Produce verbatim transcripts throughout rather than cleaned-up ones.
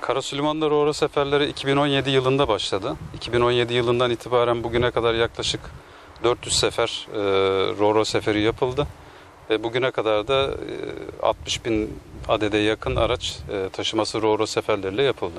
Karasu Limanı'nda Ro-Ro seferleri iki bin on yedi yılında başladı. iki bin on yedi yılından itibaren bugüne kadar yaklaşık dört yüz sefer e, Ro-Ro seferi yapıldı. Ve bugüne kadar da e, altmış bin adede yakın araç e, taşıması Ro-Ro seferleriyle yapıldı.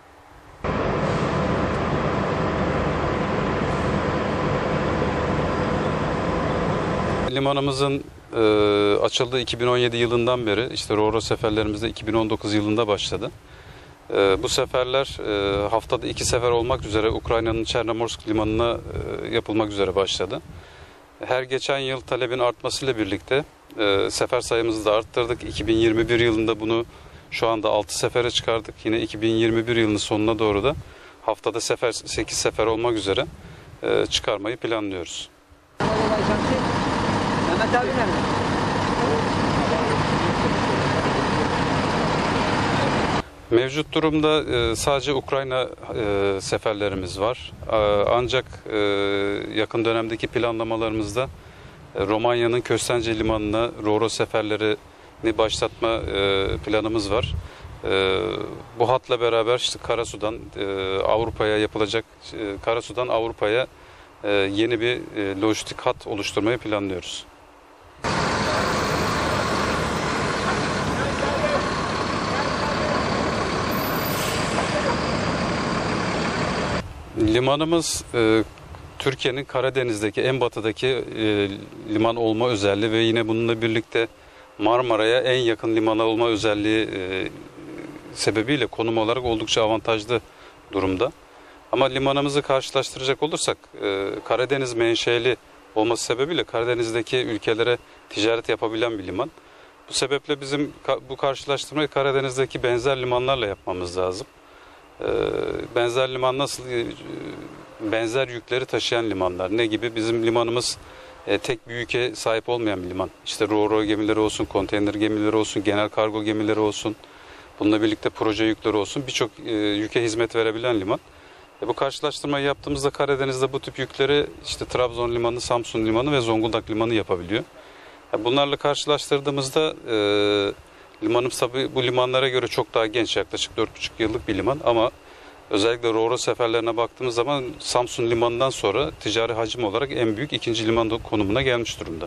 Limanımızın e, açıldığı iki bin on yedi yılından beri işte Ro-Ro seferlerimiz de iki bin on dokuz yılında başladı. E, bu seferler e, haftada iki sefer olmak üzere Ukrayna'nın Çernomorsk limanına e, yapılmak üzere başladı. Her geçen yıl talebin artmasıyla birlikte e, sefer sayımızı da arttırdık. iki bin yirmi bir yılında bunu şu anda altı sefere çıkardık. Yine iki bin yirmi bir yılının sonuna doğru da haftada sefer sekiz sefer olmak üzere e, çıkarmayı planlıyoruz. Mehmet abi nerede? Mevcut durumda sadece Ukrayna seferlerimiz var. Ancak yakın dönemdeki planlamalarımızda Romanya'nın Köstence Limanı'na Ro-Ro seferlerini başlatma planımız var. Bu hatla beraber işte Karasu'dan Avrupa'ya yapılacak, Karasu'dan Avrupa'ya yeni bir lojistik hat oluşturmayı planlıyoruz. Limanımız e, Türkiye'nin Karadeniz'deki en batıdaki e, liman olma özelliği ve yine bununla birlikte Marmara'ya en yakın limana olma özelliği e, sebebiyle konum olarak oldukça avantajlı durumda. Ama limanımızı karşılaştıracak olursak e, Karadeniz menşeli olması sebebiyle Karadeniz'deki ülkelere ticaret yapabilen bir liman. Bu sebeple bizim bu karşılaştırmayı Karadeniz'deki benzer limanlarla yapmamız lazım. Benzer liman nasıl, benzer yükleri taşıyan limanlar ne gibi? Bizim limanımız tek bir yüke sahip olmayan bir liman. İşte Ro-Ro gemileri olsun, konteyner gemileri olsun, genel kargo gemileri olsun, bununla birlikte proje yükleri olsun, birçok yüke hizmet verebilen liman. E bu karşılaştırmayı yaptığımızda Karadeniz'de bu tip yükleri işte Trabzon limanı, Samsun limanı ve Zonguldak limanı yapabiliyor. Bunlarla karşılaştırdığımızda e, limanımız tabii bu limanlara göre çok daha genç, yaklaşık dört buçuk yıllık bir liman ama özellikle Ro-Ro seferlerine baktığımız zaman Samsun limanından sonra ticari hacim olarak en büyük ikinci liman konumuna gelmiş durumda.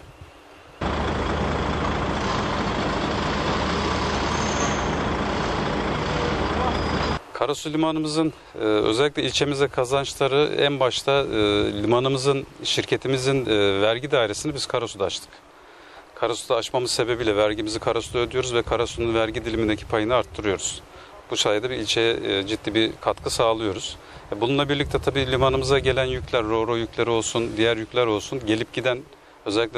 Karasu limanımızın e, özellikle ilçemize kazançları en başta e, limanımızın, şirketimizin e, vergi dairesini biz Karasu'da açtık. Karasu'da açmamız sebebiyle vergimizi Karasu'da ödüyoruz ve Karasu'nun vergi dilimindeki payını arttırıyoruz. Bu sayede bir ilçeye ciddi bir katkı sağlıyoruz. Bununla birlikte tabii limanımıza gelen yükler, Ro-Ro yükleri olsun, diğer yükler olsun, gelip giden özellikle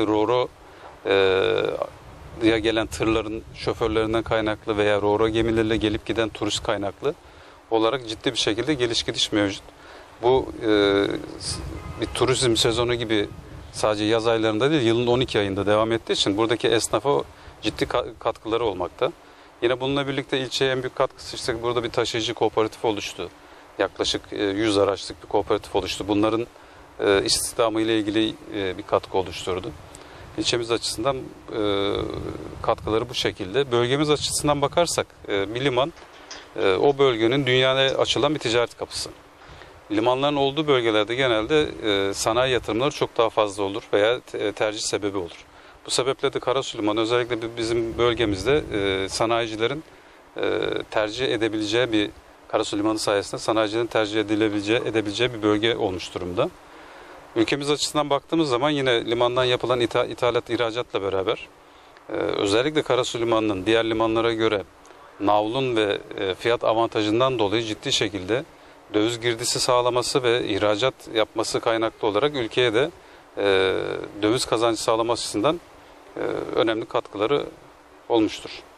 Ro-Ro'ya gelen tırların şoförlerinden kaynaklı veya Ro-Ro gemileriyle gelip giden turist kaynaklı olarak ciddi bir şekilde geliş gidiş mevcut. Bu e, bir turizm sezonu gibi sadece yaz aylarında değil, yılın on iki ayında devam ettiği için buradaki esnafa ciddi katkıları olmakta. Yine bununla birlikte ilçeye en büyük katkısı işte burada bir taşıyıcı kooperatif oluştu. Yaklaşık yüz araçlık bir kooperatif oluştu. Bunların istihdamı ile ilgili bir katkı oluşturdu. İlçemiz açısından katkıları bu şekilde. Bölgemiz açısından bakarsak bir liman o bölgenin dünyaya açılan bir ticaret kapısı. Limanların olduğu bölgelerde genelde e, sanayi yatırımları çok daha fazla olur veya te, tercih sebebi olur. Bu sebeple de Karasu Limanı özellikle bizim bölgemizde e, sanayicilerin e, tercih edebileceği bir Karasu Limanı sayesinde sanayicilerin tercih edilebileceği edebileceği bir bölge olmuş durumda. Ülkemiz açısından baktığımız zaman yine limandan yapılan itha, ithalat ihracatla beraber e, özellikle Karasu Limanı'nın diğer limanlara göre navlun ve e, fiyat avantajından dolayı ciddi şekilde döviz girdisi sağlaması ve ihracat yapması kaynaklı olarak ülkeye de e, döviz kazancı sağlaması açısından e, önemli katkıları olmuştur.